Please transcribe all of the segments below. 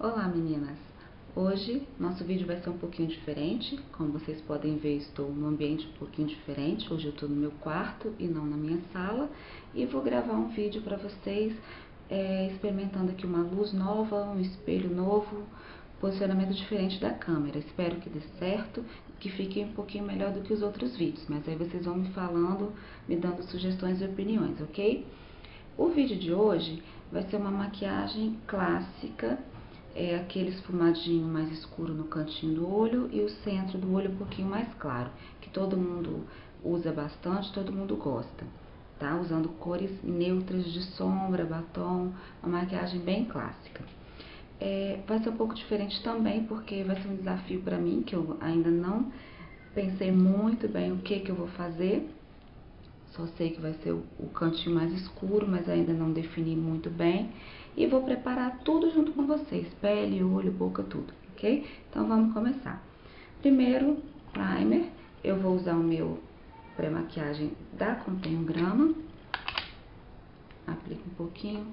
Olá meninas! Hoje nosso vídeo vai ser um pouquinho diferente. Como vocês podem ver, estou num ambiente um pouquinho diferente. Hoje eu estou no meu quarto e não na minha sala. E vou gravar um vídeo para vocês experimentando aqui uma luz nova, um espelho novo, posicionamento diferente da câmera. Espero que dê certo, que fique um pouquinho melhor do que os outros vídeos. Mas aí vocês vão me falando, me dando sugestões e opiniões, ok? O vídeo de hoje vai ser uma maquiagem clássica, aquele esfumadinho mais escuro no cantinho do olho e o centro do olho um pouquinho mais claro, que todo mundo usa bastante, todo mundo gosta, tá? Usando cores neutras de sombra, batom, uma maquiagem bem clássica. Vai ser um pouco diferente também, porque vai ser um desafio para mim, que eu ainda não pensei muito bem o que eu vou fazer. Só sei que vai ser o cantinho mais escuro, mas ainda não defini muito bem. E vou preparar tudo junto com vocês, pele, olho, boca, tudo, ok? Então vamos começar. Primeiro, primer. Eu vou usar o meu pré-maquiagem da Contém um Grama. Aplico um pouquinho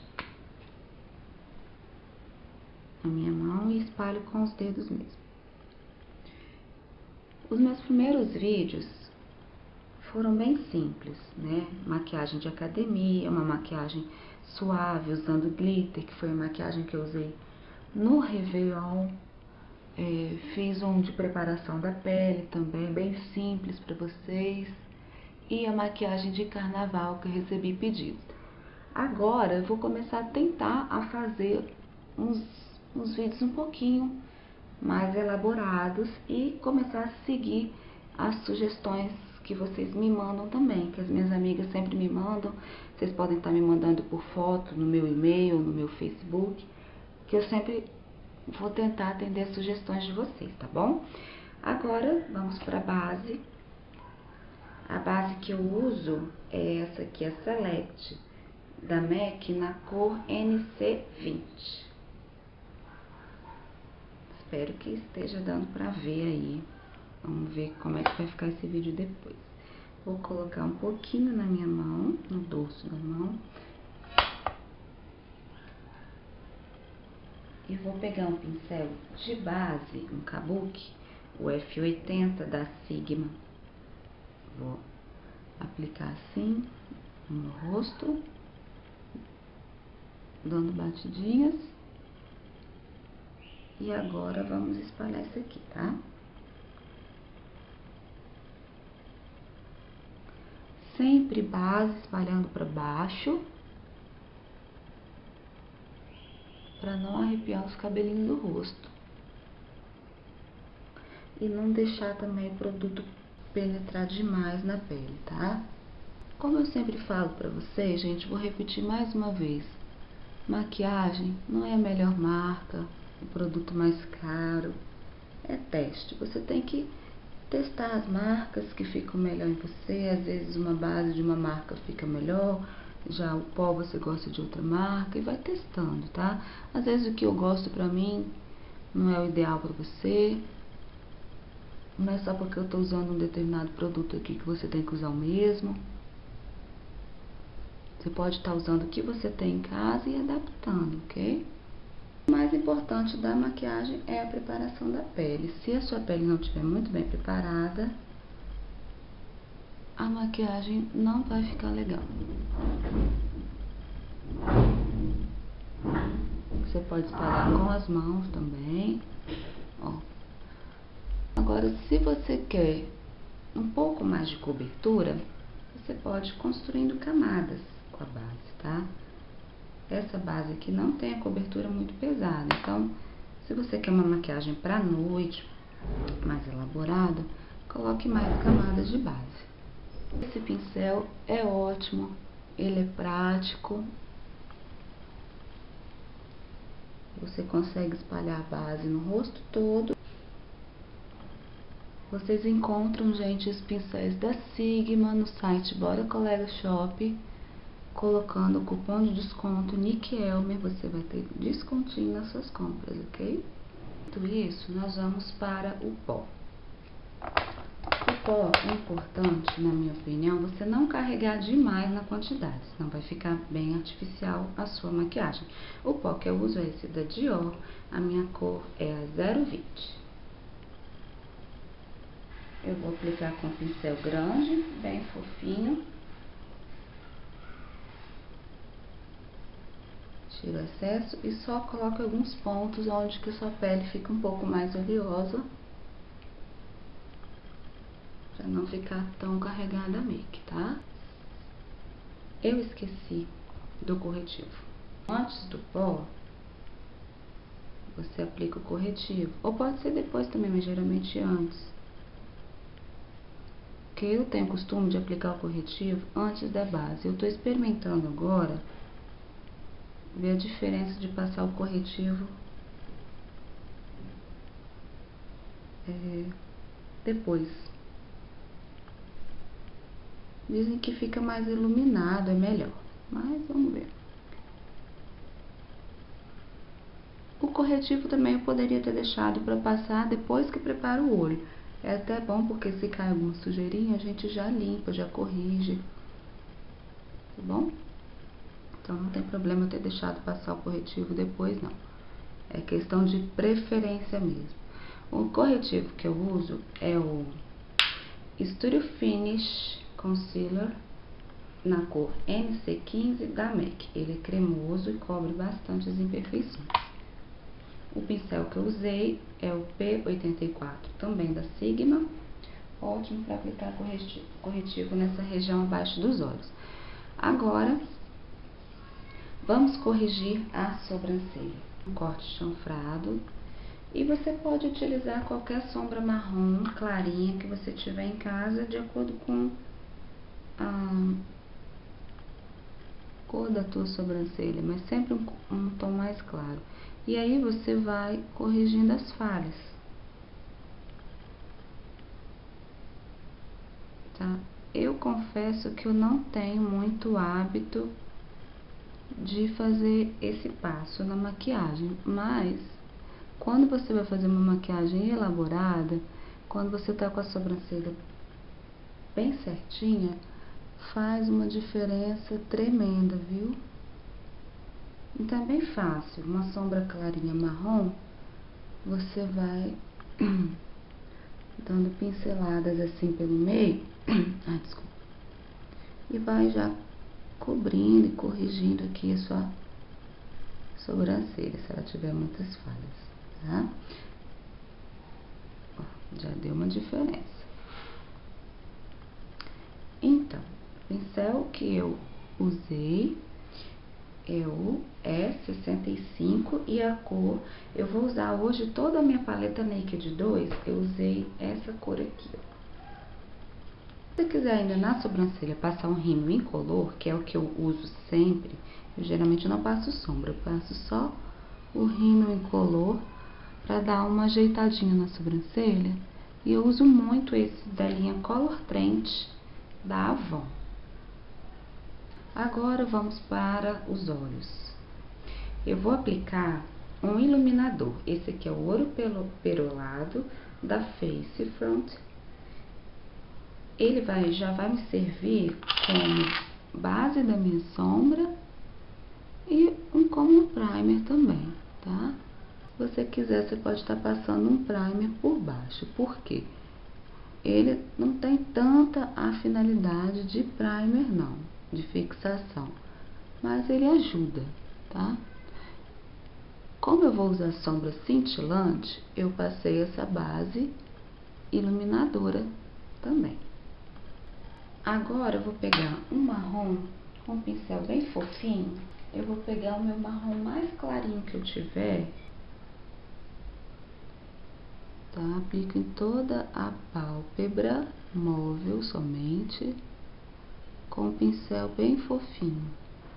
na minha mão e espalho com os dedos mesmo. Os meus primeiros vídeos foram bem simples, né? Maquiagem de academia, uma maquiagem suave, usando glitter, que foi a maquiagem que eu usei no Réveillon. Fiz um de preparação da pele também, bem simples para vocês. E a maquiagem de carnaval que eu recebi pedido. Agora eu vou começar a tentar a fazer uns vídeos um pouquinho mais elaborados e começar a seguir as sugestões que vocês me mandam também, que as minhas amigas sempre me mandam. Vocês podem estar me mandando por foto no meu e-mail, no meu Facebook, que eu sempre vou tentar atender as sugestões de vocês, tá bom? Agora vamos para a base. A base que eu uso é essa aqui, a Select da MAC, na cor NC20. Espero que esteja dando para ver aí. Vamos ver como é que vai ficar esse vídeo depois. Vou colocar um pouquinho na minha mão, no dorso da mão. E vou pegar um pincel de base, um kabuki, o F80 da Sigma. Vou aplicar assim no rosto, dando batidinhas. E agora vamos espalhar isso aqui, tá? Sempre base espalhando para baixo, para não arrepiar os cabelinhos do rosto. E não deixar também o produto penetrar demais na pele, tá? Como eu sempre falo pra vocês, gente, vou repetir mais uma vez. Maquiagem não é a melhor marca, o produto mais caro. É teste. Você tem que testar as marcas que ficam melhor em você. Às vezes uma base de uma marca fica melhor, já o pó você gosta de outra marca, e vai testando, tá? Às vezes o que eu gosto pra mim não é o ideal pra você. Não é só porque eu tô usando um determinado produto aqui que você tem que usar o mesmo. Você pode estar usando o que você tem em casa e adaptando, ok? O mais importante da maquiagem é a preparação da pele. Se a sua pele não estiver muito bem preparada, a maquiagem não vai ficar legal. Você pode espalhar com as mãos também, ó. Agora, se você quer um pouco mais de cobertura, você pode ir construindo camadas com a base, tá? Essa base aqui não tem a cobertura muito pesada, então, se você quer uma maquiagem pra noite, mais elaborada, coloque mais camadas de base. Esse pincel é ótimo, ele é prático. Você consegue espalhar a base no rosto todo. Vocês encontram, gente, os pincéis da Sigma no site Bora Colega Shop. Colocando o cupom de desconto Nick Elmer, você vai ter descontinho nas suas compras, ok? Dito isso, nós vamos para o pó. O pó é importante, na minha opinião, você não carregar demais na quantidade, senão vai ficar bem artificial a sua maquiagem. O pó que eu uso é esse da Dior, a minha cor é a 020. Eu vou aplicar com pincel grande, bem fofinho. Tiro o excesso e só coloco alguns pontos onde que sua pele fica um pouco mais oleosa, para não ficar tão carregada a make, tá? Eu esqueci do corretivo. Antes do pó, você aplica o corretivo, ou pode ser depois também, mas geralmente antes. Porque eu tenho o costume de aplicar o corretivo antes da base. Eu tô experimentando agora ver a diferença de passar o corretivo depois. Dizem que fica mais iluminado, é melhor, mas vamos ver. O corretivo também eu poderia ter deixado para passar depois que preparo o olho. É até bom porque se cai alguma sujeirinha, a gente já limpa, já corrige, tá bom? Então não tem problema eu ter deixado passar o corretivo depois, não. É questão de preferência mesmo. O corretivo que eu uso é o Studio Finish Concealer na cor NC15 da MAC. Ele é cremoso e cobre bastante as imperfeições. O pincel que eu usei é o P84, também da Sigma. Ótimo para aplicar corretivo nessa região abaixo dos olhos. Agora, vamos corrigir a sobrancelha. Um corte chanfrado. E você pode utilizar qualquer sombra marrom clarinha que você tiver em casa, de acordo com a cor da tua sobrancelha, mas sempre um tom mais claro. E aí você vai corrigindo as falhas, tá? Eu confesso que eu não tenho muito hábito de fazer esse passo na maquiagem, mas quando você vai fazer uma maquiagem elaborada, quando você tá com a sobrancelha bem certinha, faz uma diferença tremenda, viu? Então é bem fácil. Uma sombra clarinha marrom, você vai dando pinceladas assim pelo meio, ai, desculpa, e vai já cobrindo e corrigindo aqui a sua sobrancelha, se ela tiver muitas falhas, tá? Ó, já deu uma diferença. Então, o pincel que eu usei é o E65 e a cor, eu vou usar hoje toda a minha paleta Naked 2, eu usei essa cor aqui, ó. Se você quiser ainda na sobrancelha passar um rímel incolor, que é o que eu uso sempre, eu geralmente não passo sombra, eu passo só o rímel incolor para dar uma ajeitadinha na sobrancelha. E eu uso muito esse da linha Color Trend da Avon. Agora vamos para os olhos. Eu vou aplicar um iluminador. Esse aqui é o Ouro Perolado da Face Front. Ele já vai me servir como base da minha sombra e como primer também, tá? Se você quiser, você pode estar passando um primer por baixo. Por quê? Ele não tem tanta a finalidade de primer, não, de fixação, mas ele ajuda, tá? Como eu vou usar sombra cintilante, eu passei essa base iluminadora também. Agora eu vou pegar um marrom com um pincel bem fofinho. Eu vou pegar o meu marrom mais clarinho que eu tiver, tá? Aplico em toda a pálpebra móvel somente, com um pincel bem fofinho.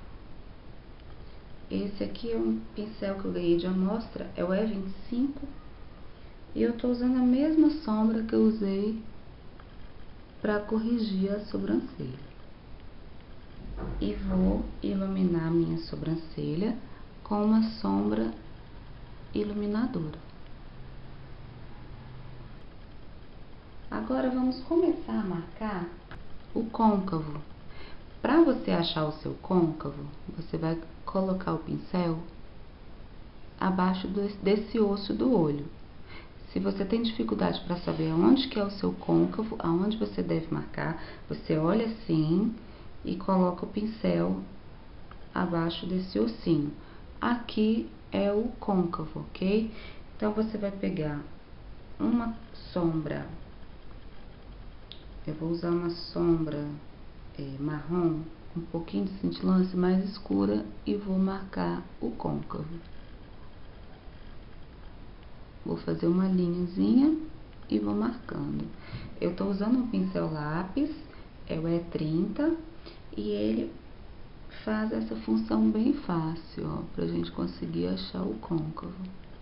Esse aqui é um pincel que eu ganhei de amostra, é o E25, e eu tô usando a mesma sombra que eu usei para corrigir a sobrancelha. E vou iluminar minha sobrancelha com uma sombra iluminadora. Agora vamos começar a marcar o côncavo. Para você achar o seu côncavo, você vai colocar o pincel abaixo desse osso do olho. Se você tem dificuldade para saber aonde que é o seu côncavo, aonde você deve marcar, você olha assim e coloca o pincel abaixo desse ossinho. Aqui é o côncavo, ok? Então, você vai pegar uma sombra, eu vou usar uma sombra marrom, um pouquinho de cintilância mais escura, e vou marcar o côncavo. Vou fazer uma linhazinha e vou marcando. Eu tô usando um pincel lápis, é o E30, e ele faz essa função bem fácil, ó, pra gente conseguir achar o côncavo.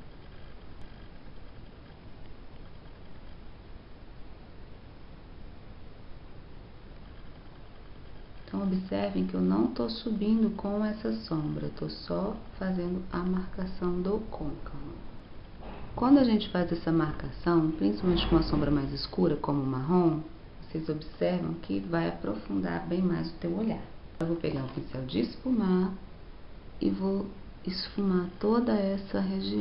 Então, observem que eu não tô subindo com essa sombra, eu tô só fazendo a marcação do côncavo. Quando a gente faz essa marcação, principalmente com uma sombra mais escura, como o marrom, vocês observam que vai aprofundar bem mais o teu olhar. Eu vou pegar um pincel de esfumar e vou esfumar toda essa região.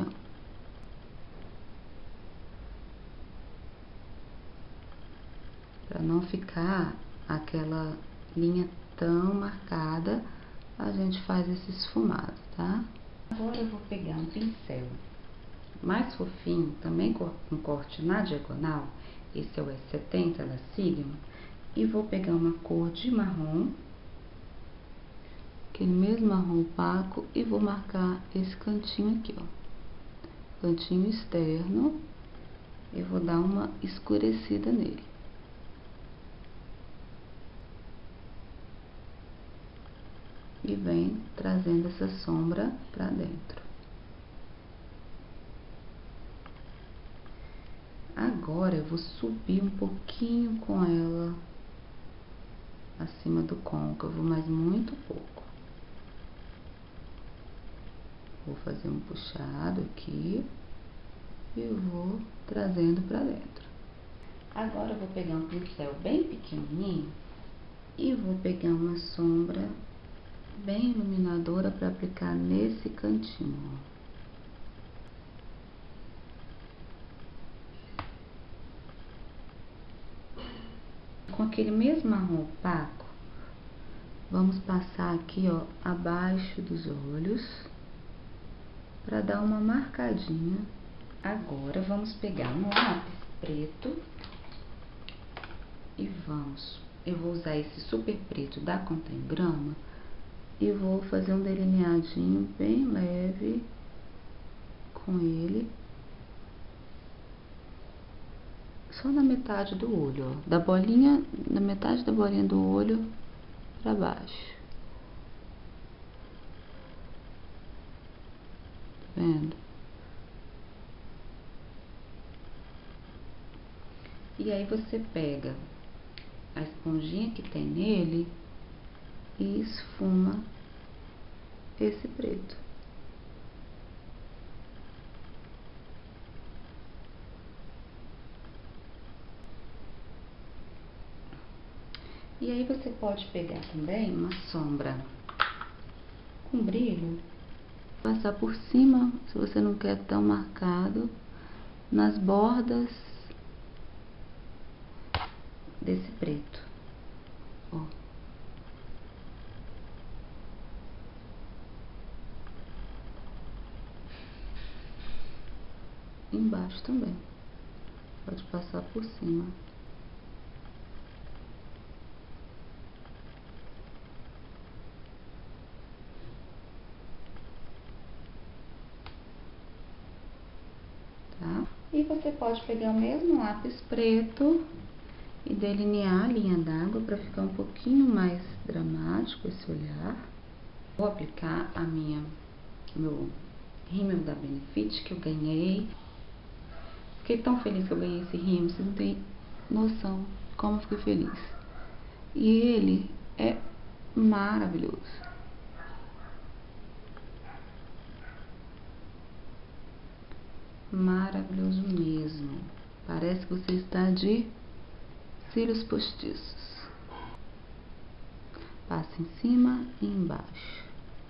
Para não ficar aquela linha tão marcada, a gente faz esse esfumado, tá? Agora eu vou pegar um pincel mais fofinho, também com corte na diagonal, esse é o E70 da Sigma, e vou pegar uma cor de marrom, aquele mesmo marrom opaco, e vou marcar esse cantinho aqui, ó, cantinho externo, eu vou dar uma escurecida nele. E vem trazendo essa sombra pra dentro. Agora eu vou subir um pouquinho com ela acima do côncavo, mas muito pouco. Vou fazer um puxado aqui e vou trazendo pra dentro. Agora eu vou pegar um pincel bem pequenininho e vou pegar uma sombra bem iluminadora para aplicar nesse cantinho, ó. Com aquele mesmo marrom opaco, vamos passar aqui, ó, abaixo dos olhos, para dar uma marcadinha. Agora, vamos pegar um lápis preto e eu vou usar esse super preto da Contém Grama e vou fazer um delineadinho bem leve com ele. Só na metade do olho, ó, da bolinha, na metade da bolinha do olho pra baixo. Tá vendo? E aí você pega a esponjinha que tem nele e esfuma esse preto. E aí você pode pegar também uma sombra com brilho, passar por cima, se você não quer tão marcado, nas bordas desse preto, ó. Embaixo também, pode passar por cima. Tá? E você pode pegar o mesmo lápis preto e delinear a linha d'água para ficar um pouquinho mais dramático esse olhar. Vou aplicar meu rímel da Benefit que eu ganhei. Fiquei tão feliz que eu ganhei esse rímel, vocês não têm noção como eu fiquei feliz. E ele é maravilhoso. Maravilhoso mesmo. Parece que você está de cílios postiços. Passa em cima e embaixo.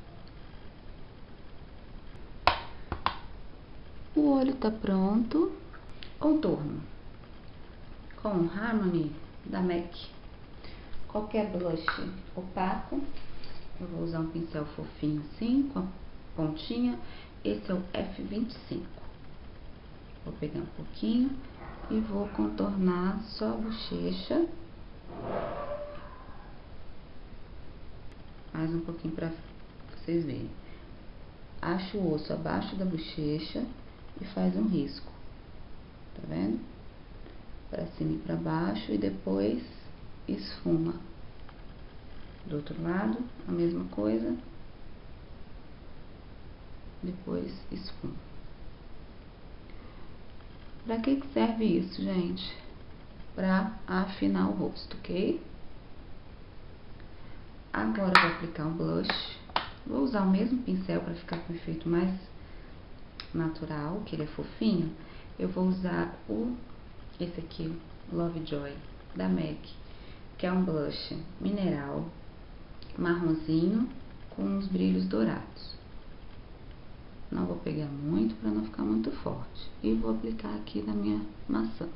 O olho tá pronto. Contorno com Harmony da MAC. Qualquer blush opaco. Eu vou usar um pincel fofinho assim, com a pontinha. Esse é o F25. Vou pegar um pouquinho e vou contornar só a bochecha. Mais um pouquinho pra vocês verem. Acha o osso abaixo da bochecha e faz um risco. Tá vendo? Pra cima e pra baixo e depois esfuma. Do outro lado, a mesma coisa. Depois esfuma. Pra que serve isso, gente? Pra afinar o rosto, ok? Agora eu vou aplicar um blush. Vou usar o mesmo pincel para ficar com um efeito mais natural, que ele é fofinho. Eu vou usar esse aqui, Lovejoy, da MAC, que é um blush mineral, marronzinho, com uns brilhos dourados. Não vou pegar muito para não ficar muito forte. E vou aplicar aqui na minha maçã.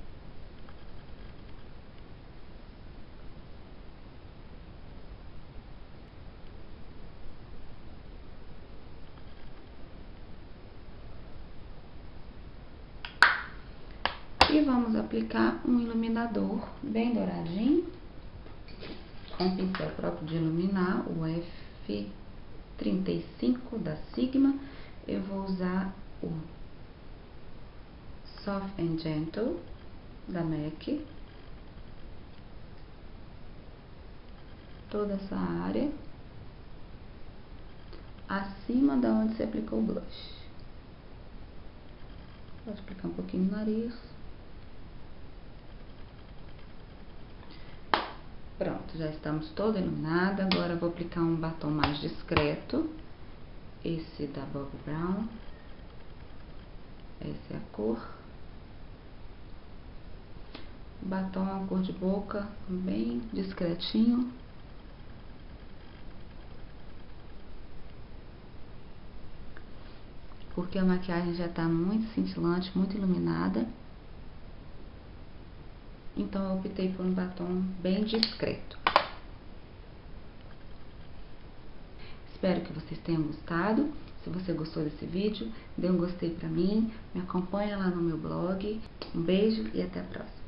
E vamos aplicar um iluminador bem douradinho, com o pincel próprio de iluminar, o F35 da Sigma. Eu vou usar o Soft and Gentle da MAC. Toda essa área, acima da onde você aplicou o blush. Pode aplicar um pouquinho no nariz. Pronto, já estamos toda iluminada. Agora eu vou aplicar um batom mais discreto. Esse da Bob Brown. Essa é a cor. O batom é uma cor de boca bem discretinho. Porque a maquiagem já tá muito cintilante, muito iluminada. Então eu optei por um batom bem discreto. Espero que vocês tenham gostado. Se você gostou desse vídeo, dê um gostei pra mim, me acompanha lá no meu blog. Um beijo e até a próxima.